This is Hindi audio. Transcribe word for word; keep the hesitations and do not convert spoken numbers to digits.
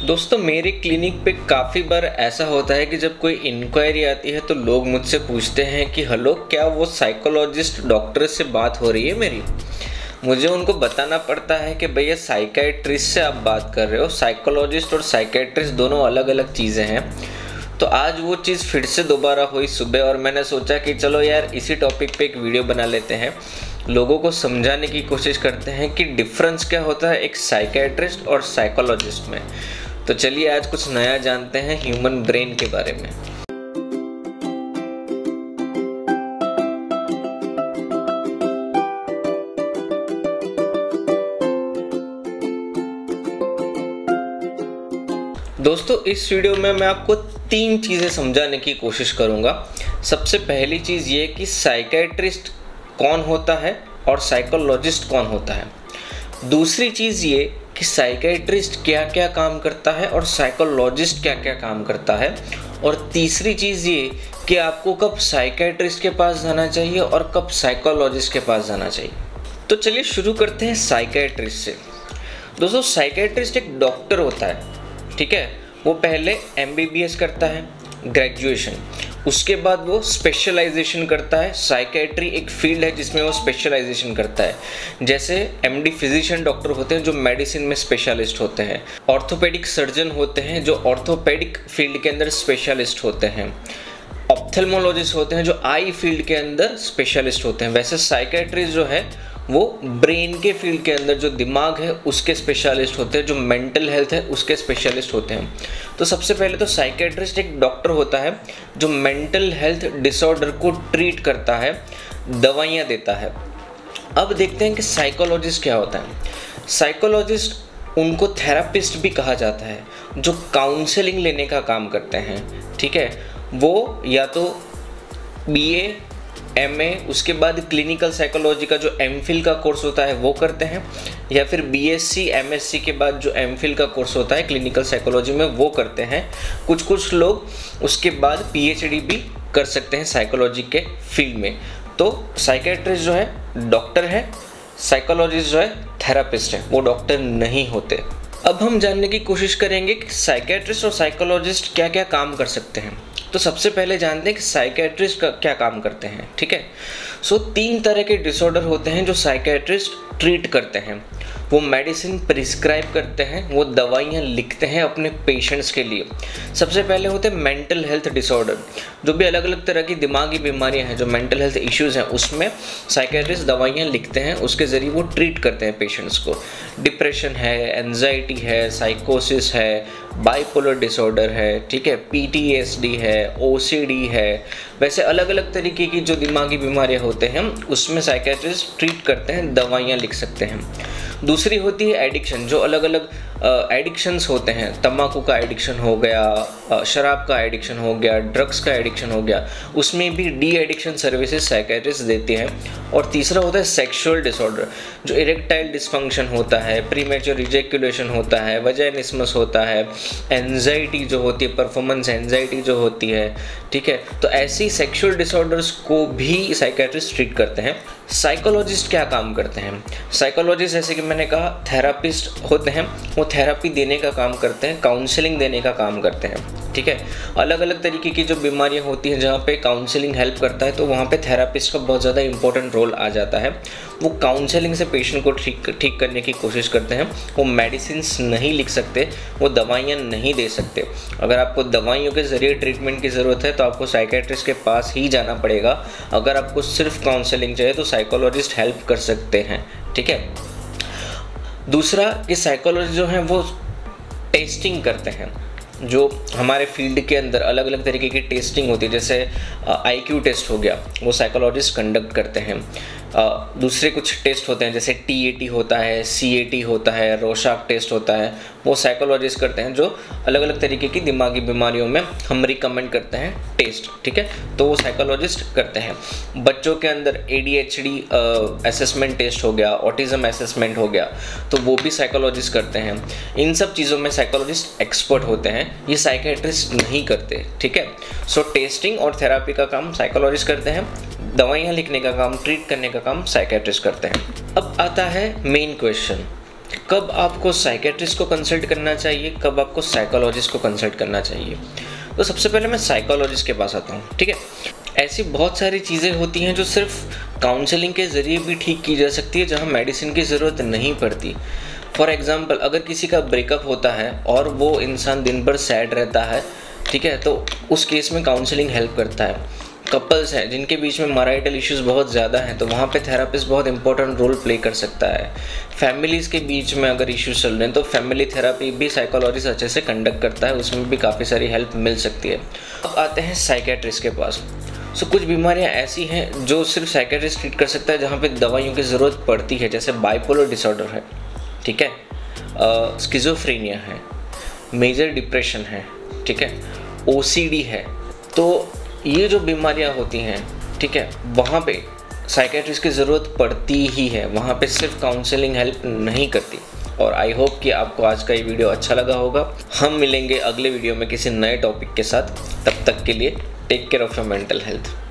दोस्तों मेरे क्लिनिक पे काफ़ी बार ऐसा होता है कि जब कोई इंक्वायरी आती है तो लोग मुझसे पूछते हैं कि हेलो, क्या वो साइकोलॉजिस्ट डॉक्टर से बात हो रही है मेरी। मुझे उनको बताना पड़ता है कि भैया साइकाइट्रिस्ट से आप बात कर रहे हो। साइकोलॉजिस्ट और साइकाइट्रिस्ट दोनों अलग अलग चीज़ें हैं। तो आज वो चीज़ फिर से दोबारा हुई सुबह और मैंने सोचा कि चलो यार इसी टॉपिक पे एक वीडियो बना लेते हैं, लोगों को समझाने की कोशिश करते हैं कि डिफरेंस क्या होता है एक साइकाइट्रिस्ट और साइकोलॉजिस्ट में। तो चलिए आज कुछ नया जानते हैं ह्यूमन ब्रेन के बारे में। दोस्तों इस वीडियो में मैं आपको तीन चीज़ें समझाने की कोशिश करूंगा। सबसे पहली चीज़ ये कि साइकाइट्रिस्ट कौन होता है और साइकोलॉजिस्ट कौन होता है। दूसरी चीज़ ये कि साइकाइट्रिस्ट क्या क्या काम करता है और साइकोलॉजिस्ट क्या क्या काम करता है। और तीसरी चीज़ ये कि आपको कब साइकाइट्रिस्ट के पास जाना चाहिए और कब साइकोलॉजिस्ट के पास जाना चाहिए। तो चलिए शुरू करते हैं साइकाइट्रिस्ट से। दोस्तों साइकाइट्रिस्ट एक डॉक्टर होता है, ठीक है। वो पहले एम बी बी एस करता है, ग्रेजुएशन, उसके बाद वो स्पेशलाइजेशन करता है। साइकाइट्री एक फील्ड है जिसमें वो स्पेशलाइजेशन करता है। जैसे एम डी फिजिशियन डॉक्टर होते हैं जो मेडिसिन में स्पेशलिस्ट होते हैं, ऑर्थोपेडिक सर्जन होते हैं जो ऑर्थोपेडिक फील्ड के अंदर स्पेशलिस्ट होते हैं, ऑप्थेल्मोलॉजिस्ट होते हैं जो आई फील्ड के अंदर स्पेशलिस्ट होते हैं। वैसे साइकाइट्रिस्ट जो है वो ब्रेन के फील्ड के अंदर, जो दिमाग है उसके स्पेशलिस्ट होते हैं, जो मेंटल हेल्थ है उसके स्पेशलिस्ट होते हैं। तो सबसे पहले तो साइकाइट्रिस्ट एक डॉक्टर होता है जो मेंटल हेल्थ डिसऑर्डर को ट्रीट करता है, दवाइयाँ देता है। अब देखते हैं कि साइकोलॉजिस्ट क्या होता है। साइकोलॉजिस्ट उनको थेरापिस्ट भी कहा जाता है जो काउंसलिंग लेने का काम करते हैं, ठीक है। वो या तो बी ए एम ए उसके बाद क्लिनिकल साइकोलॉजी का जो एम फिल का कोर्स होता है वो करते हैं, या फिर B S C M S C के बाद जो एम फिल का कोर्स होता है क्लिनिकल साइकोलॉजी में वो करते हैं। कुछ कुछ लोग उसके बाद पी एच डी भी कर सकते हैं साइकोलॉजी के फील्ड में। तो साइकाइट्रिस्ट जो है डॉक्टर है, साइकोलॉजिस्ट जो है थेरापिस्ट है, वो डॉक्टर नहीं होते। अब हम जानने की कोशिश करेंगे कि साइकाइट्रिस्ट और साइकोलॉजिस्ट क्या क्या काम कर सकते हैं। तो सबसे पहले जानते हैं कि साइकाइट्रिस्ट का क्या काम करते हैं, ठीक है। सो तीन तरह के डिसऑर्डर होते हैं जो साइकाइट्रिस्ट ट्रीट करते हैं। वो मेडिसिन प्रिस्क्राइब करते हैं, वो दवाइयाँ लिखते हैं अपने पेशेंट्स के लिए। सबसे पहले होते हैं मेंटल हेल्थ डिसऑर्डर, जो भी अलग अलग तरह की दिमागी बीमारियां हैं, जो मेंटल हेल्थ इश्यूज़ हैं, उसमें साइकाइट्रिस्ट दवाइयाँ लिखते हैं, उसके ज़रिए वो ट्रीट करते हैं पेशेंट्स को। डिप्रेशन है, एंजाइटी है, साइकोसिस है, बाइपोलर डिसऑर्डर है, ठीक है, पी टी एस डी है, ओ सी डी है। वैसे अलग अलग तरीके की जो दिमागी बीमारियां होते हैं उसमें साइकाइट्रिस्ट ट्रीट करते हैं, दवाइयाँ लिख सकते हैं। दूसरी होती है एडिक्शन, जो अलग अलग एडिक्शंस होते हैं। तंबाकू का एडिक्शन हो गया, शराब का एडिक्शन हो गया, ड्रग्स का एडिक्शन हो गया, उसमें भी डी एडिक्शन सर्विसेज साइकाइट्रिस्ट देते हैं। और तीसरा होता है सेक्सुअल डिसऑर्डर, जो इरेक्टाइल डिसफंक्शन होता है, प्रीमेच्योर इजैक्यूलेशन होता है, वजाइनिस्मस होता है, एंजाइटी जो होती है, परफॉर्मेंस एंजाइटी जो होती है, ठीक है। तो ऐसी सेक्सुअल डिसऑर्डर्स को भी साइकाइट्रिस्ट ट्रीट करते हैं। साइकोलॉजिस्ट क्या काम करते हैं। साइकोलॉजिस्ट जैसे कि मैंने कहा थेरापिस्ट होते हैं, वो थेरापी देने का काम करते हैं, काउंसलिंग देने का काम करते हैं, ठीक है। अलग अलग तरीके की जो बीमारियां होती हैं जहाँ पे काउंसलिंग हेल्प करता है तो वहाँ पे थेरापिस्ट का बहुत ज़्यादा इंपॉर्टेंट रोल आ जाता है। वो काउंसलिंग से पेशेंट को ठीक ठीक करने की कोशिश करते हैं। वो मेडिसिन्स नहीं लिख सकते, वो दवाइयाँ नहीं दे सकते। अगर आपको दवाइयों के ज़रिए ट्रीटमेंट की ज़रूरत है तो आपको साइकाइट्रिस्ट के पास ही जाना पड़ेगा। अगर आपको सिर्फ काउंसलिंग चाहिए तो साइकोलॉजिस्ट हेल्प कर सकते हैं, ठीक है। दूसरा कि साइकोलॉजिस्ट जो हैं वो टेस्टिंग करते हैं। जो हमारे फील्ड के अंदर अलग अलग तरीके की टेस्टिंग होती है, जैसे आई क्यू टेस्ट हो गया, वो साइकोलॉजिस्ट कंडक्ट करते हैं। दूसरे कुछ टेस्ट होते हैं जैसे टी ए टी होता है, सी ए टी होता है, रोशाक टेस्ट होता है, वो साइकोलॉजिस्ट करते हैं। जो अलग अलग तरीके की दिमागी बीमारियों में हम रिकमेंड करते हैं टेस्ट, ठीक है, तो वो साइकोलॉजिस्ट करते हैं। बच्चों के अंदर A D H D assessment test हो गया, ऑटिज्म असेसमेंट हो गया, तो वो भी साइकोलॉजिस्ट करते हैं। इन सब चीज़ों में साइकोलॉजिस्ट एक्सपर्ट होते हैं, ये साइकाइट्रिस्ट नहीं करते, ठीक है। सो टेस्टिंग और थेरापी का काम साइकोलॉजिस्ट करते हैं, दवाइयाँ लिखने का काम, ट्रीट करने का काम साइकाइट्रिस्ट करते हैं। अब आता है मेन क्वेश्चन कब आपको साइकेट्रिस्ट को कंसल्ट करना चाहिए, कब आपको साइकोलॉजिस्ट को कंसल्ट करना चाहिए। तो सबसे पहले मैं साइकोलॉजिस्ट के पास आता हूँ, ठीक है। ऐसी बहुत सारी चीज़ें होती हैं जो सिर्फ काउंसलिंग के ज़रिए भी ठीक की जा सकती है, जहाँ मेडिसिन की ज़रूरत नहीं पड़ती। फॉर एग्ज़ाम्पल, अगर किसी का ब्रेकअप होता है और वो इंसान दिन भर सैड रहता है, ठीक है, तो उस केस में काउंसलिंग हेल्प करता है। कपल्स हैं जिनके बीच में मैरिटल इश्यूज़ बहुत ज़्यादा हैं, तो वहाँ पे थेरापिस्ट बहुत इंपॉर्टेंट रोल प्ले कर सकता है। फैमिलीज़ के बीच में अगर इश्यूज चल रहे हैं तो फैमिली थेरापी भी साइकोलॉजिस्ट अच्छे से कंडक्ट करता है, उसमें भी काफ़ी सारी हेल्प मिल सकती है। अब आते हैं साइकेट्रिस्ट के पास। सो कुछ बीमारियाँ ऐसी हैं जो सिर्फ साइकेट्रिस्ट ट्रीट कर सकता है, जहाँ पे दवाइयों की ज़रूरत पड़ती है, जैसे बाइपोलर डिसऑर्डर है, ठीक है, स्किज़ोफ्रेनिया है, मेजर डिप्रेशन है, ठीक है, ओ सी डी है। तो ये जो बीमारियां होती हैं, ठीक है, वहाँ पे साइकेट्रिस्ट की ज़रूरत पड़ती ही है, वहाँ पे सिर्फ काउंसलिंग हेल्प नहीं करती। और आई होप कि आपको आज का ये वीडियो अच्छा लगा होगा। हम मिलेंगे अगले वीडियो में किसी नए टॉपिक के साथ। तब तक के लिए take care of your mental health.